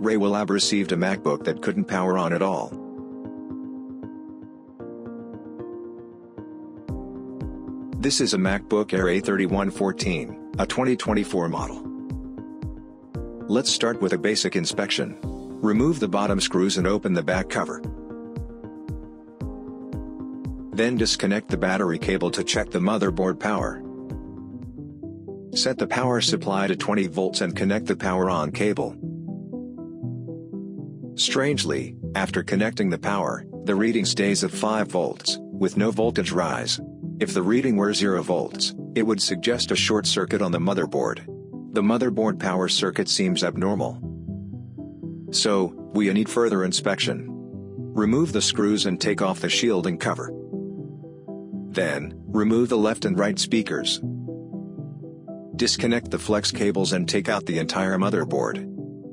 REWA Lab received a MacBook that couldn't power on at all. This is a MacBook Air A3114, a 2024 model. Let's start with a basic inspection. Remove the bottom screws and open the back cover. Then disconnect the battery cable to check the motherboard power. Set the power supply to 20 volts and connect the power on cable. Strangely, after connecting the power, the reading stays at 5 volts, with no voltage rise. If the reading were 0 volts, it would suggest a short circuit on the motherboard. The motherboard power circuit seems abnormal. So, we need further inspection. Remove the screws and take off the shielding cover. Then, remove the left and right speakers. Disconnect the flex cables and take out the entire motherboard.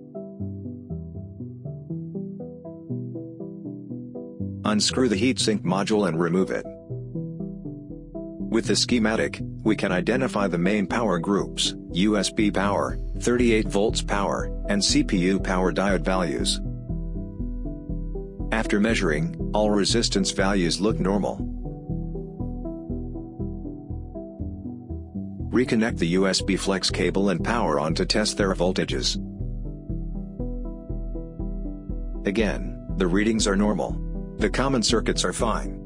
Unscrew the heatsink module and remove it. With the schematic, we can identify the main power groups: USB power, 38 volts power, and CPU power diode values. After measuring, all resistance values look normal. Reconnect the USB flex cable and power on to test their voltages. Again, the readings are normal. The common circuits are fine.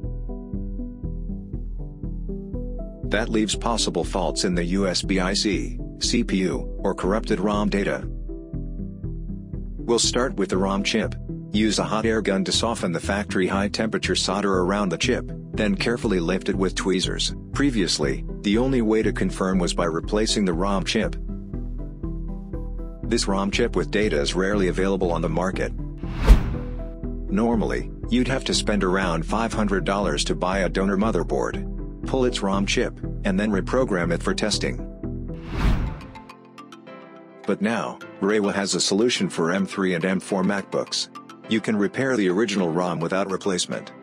That leaves possible faults in the USB IC, CPU, or corrupted ROM data. We'll start with the ROM chip. Use a hot air gun to soften the factory high-temperature solder around the chip, then carefully lift it with tweezers. Previously, the only way to confirm was by replacing the ROM chip. This ROM chip with data is rarely available on the market. Normally, you'd have to spend around $500 to buy a donor motherboard. Pull its ROM chip, and then reprogram it for testing. But now, REWA has a solution for M3 and M4 MacBooks. You can repair the original ROM without replacement.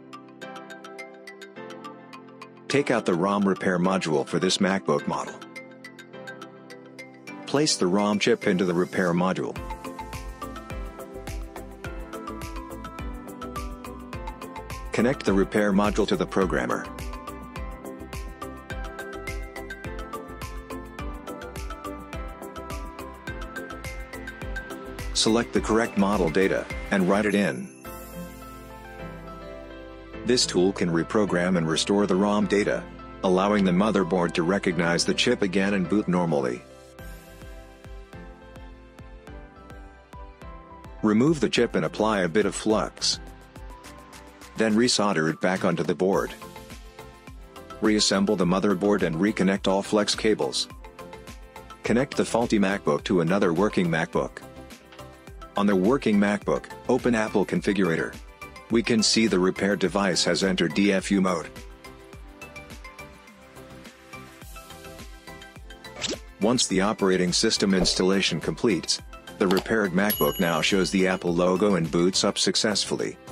Take out the ROM repair module for this MacBook model. Place the ROM chip into the repair module. Connect the repair module to the programmer. Select the correct model data, and write it in. This tool can reprogram and restore the ROM data, allowing the motherboard to recognize the chip again and boot normally. Remove the chip and apply a bit of flux. Then resolder it back onto the board. Reassemble the motherboard and reconnect all flex cables. Connect the faulty MacBook to another working MacBook. On the working MacBook, open Apple Configurator. We can see the repaired device has entered DFU mode. Once the operating system installation completes, the repaired MacBook now shows the Apple logo and boots up successfully.